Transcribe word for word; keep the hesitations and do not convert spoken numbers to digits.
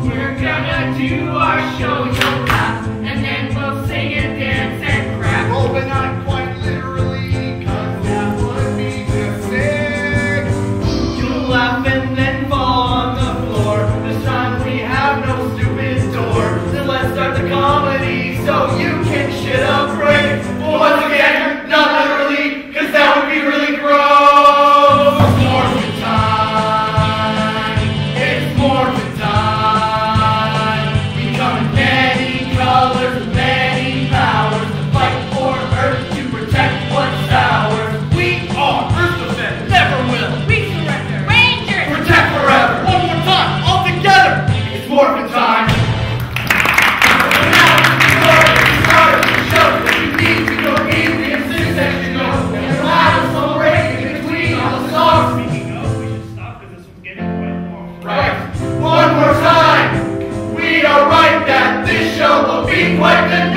We're gonna do our show, you'll laugh, and then we'll sing and dance and crap. Oh, but not quite literally, cause that would be too sick. You'll laugh and then fall on the floor. This time we have no stupid door. Then let's start the comedy so you can shit a brick. But once again, not literally, cause that would be really gross. Morphin' time, it's morphin' time. We come in many colors and many powers to fight for Earth to protect what's ours. We are Earth Defense, never will. Resurrector, Rangers, Protect forever. One more time, all together. It's morphin' time. Speaking of, we should stop because this was getting quite long. Right. One more time. We are right that this show will be quite the